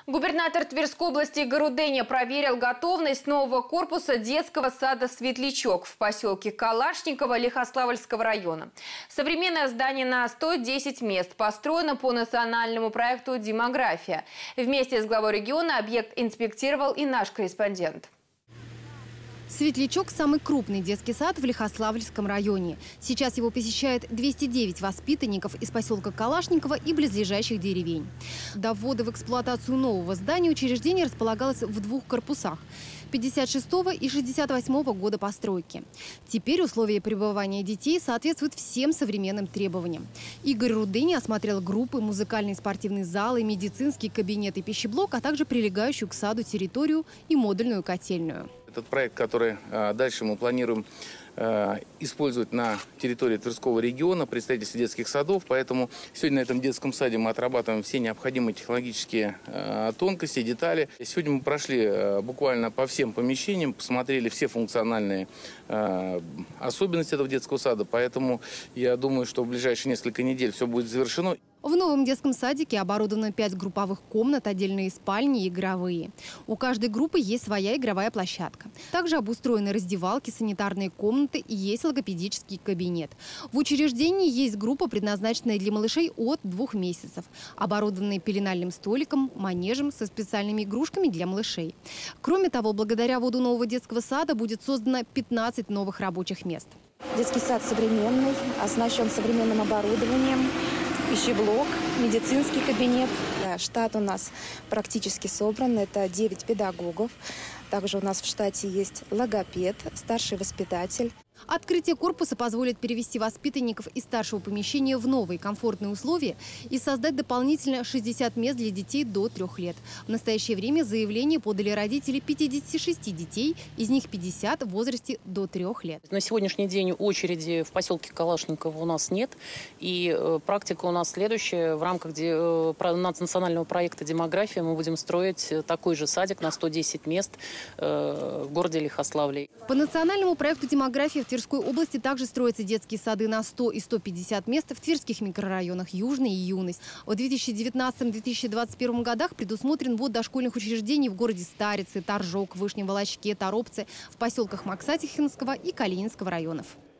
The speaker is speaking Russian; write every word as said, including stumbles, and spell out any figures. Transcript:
Губернатор Тверской области Игорь Руденя проверил готовность нового корпуса детского сада «Светлячок» в поселке Калашниково Лихославльского района. Современное здание на сто десять мест построено по национальному проекту «Демография». Вместе с главой региона объект инспектировал и наш корреспондент. «Светлячок» – самый крупный детский сад в Лихославльском районе. Сейчас его посещает двести девять воспитанников из поселка Калашниково и близлежащих деревень. До ввода в эксплуатацию нового здания учреждение располагалось в двух корпусах – пятьдесят шестого и шестьдесят восьмого года постройки. Теперь условия пребывания детей соответствуют всем современным требованиям. Игорь Руденя осмотрел группы, музыкальные спортивные залы, медицинский кабинет и пищеблок, а также прилегающую к саду территорию и модульную котельную. Этот проект, который дальше мы планируем использовать на территории Тверского региона при строительстве детских садов. Поэтому сегодня на этом детском саде мы отрабатываем все необходимые технологические тонкости, детали. Сегодня мы прошли буквально по всем помещениям, посмотрели все функциональные особенности этого детского сада. Поэтому я думаю, что в ближайшие несколько недель все будет завершено. В новом детском садике оборудовано пять групповых комнат, отдельные спальни и игровые. У каждой группы есть своя игровая площадка. Также обустроены раздевалки, санитарные комнаты и есть логопедический кабинет. В учреждении есть группа, предназначенная для малышей от двух месяцев, оборудованная пеленальным столиком, манежем со специальными игрушками для малышей. Кроме того, благодаря вводу нового детского сада будет создано пятнадцать новых рабочих мест. Детский сад современный, оснащен современным оборудованием. Пищеблок, медицинский кабинет. Штат у нас практически собран. Это девять педагогов. Также у нас в штате есть логопед, старший воспитатель. Открытие корпуса позволит перевести воспитанников из старшего помещения в новые комфортные условия и создать дополнительно шестьдесят мест для детей до трех лет. В настоящее время заявление подали родители пятидесяти шести детей, из них пятьдесят в возрасте до трех лет. На сегодняшний день очереди в поселке Калашниково у нас нет. И э, практика у нас следующая. В рамках де, э, национального проекта «Демография» мы будем строить такой же садик на сто десять мест э, в городе Лихославле. По национальному проекту «Демография» в Тверской области также строятся детские сады на сто и сто пятьдесят мест в тверских микрорайонах «Южный» и «Юность». В две тысячи девятнадцатом — две тысячи двадцать первом годах предусмотрен ввод дошкольных учреждений в городе Старицы, Торжок, Вышнем Волочке, Торопце, в поселках Максатихинского и Калининского районов.